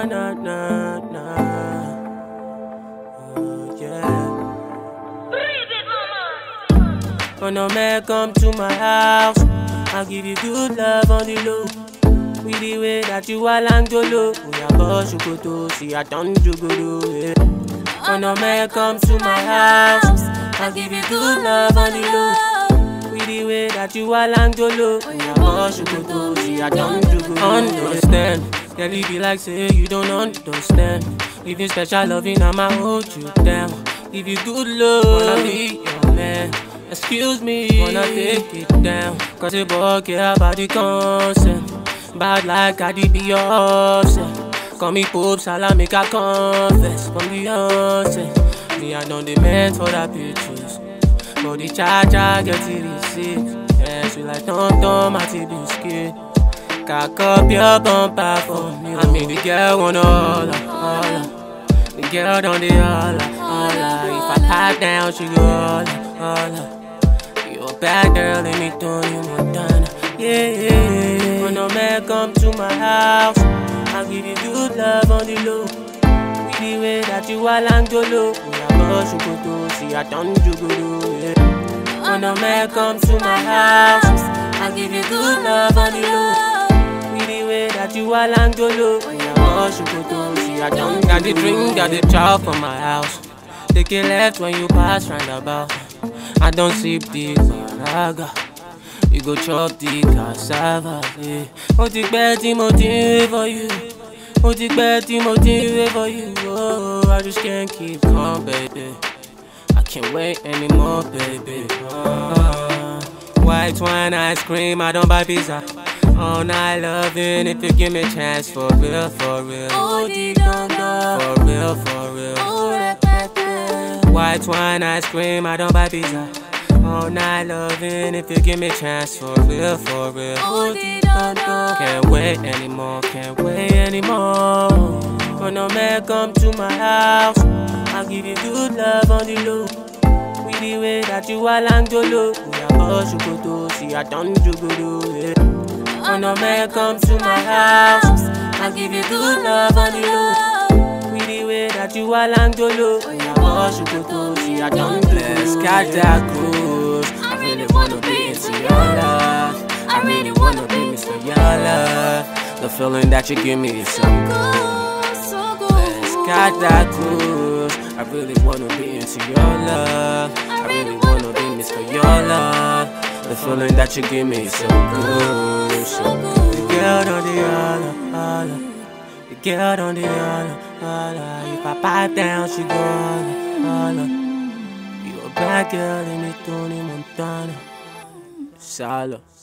na na na. Yeah. When a man come to my house, I'll give you good love on the low. With the way that you are lang jolo, we are boss you go to see I done you go do. When a man come to my house, I'll give you good love on the low. With the way that you are lang jolo, we are boss you go to see I done you go do. Understand, girl, you be like say you don't understand. If you special loving, I'ma hold you down. Give you good love, wanna be your man. Excuse me, wanna take it down. Cause the boy care about the consent. Bad like I did be your offset. Call me Pope Salah, make I confess. From the onset, me I know the man for that pictures. But the charger get the receipt. Yeah, she like don't my TV skin. Cock up your bumper for me. I mean the girl wanna holla. The girl don't the holla. If I pipe down, she go holla. You a bad girl, let me throw you Montana. Yeah. When a man come to my house, I'll give you good love on the low. With the way that you are lang jolo, we are boss you go to see I done you go do. When a man come to my house, I'll give you good love on the low. With the way that you are lang jolo, we are boss you go to see I done. Got the drink, got the chow from my house. Take a left when you pass roundabout. I don't sip the paraga. You go chop the cassava. Yeah. Ó ti pẹ́ tí mo ti ń wait for you. Ó ti pẹ́ tí mo ti ń wait for you. Oh, I just can't keep calm, baby. I can't wait anymore, baby. White wine, ice cream, I don't buy pizza. All night loving, if you give me a chance, for real, for real. Oh, di don don. For real, for real. Oh, repete. White wine, ice cream, I don't buy pizza. All night loving, if you give me a chance, for real, for real. Oh, di don don. Can't wait anymore, can't wait anymore. When a man come to my house, I'll give you good love on the low. With the way that you are lang jolo, we are boss you go to see I done you go do. When a man come to my house, I'll give you good love on the low. With the way that you are lang jolo, we are boss you go to see I done you. Let's catch that cruise. I really wanna be into your love. I really wanna be Mr. Your Love. The feeling that you give me is so good. So good. Let's catch that cruise. I really wanna be into your love. I really wanna be Mr. Your Love. The feeling that you give me is so good. So good. The girl on the holla. The girl on the holla. If I pipe down, she go holla. You a bad girl in me, Tony Montana. Salo.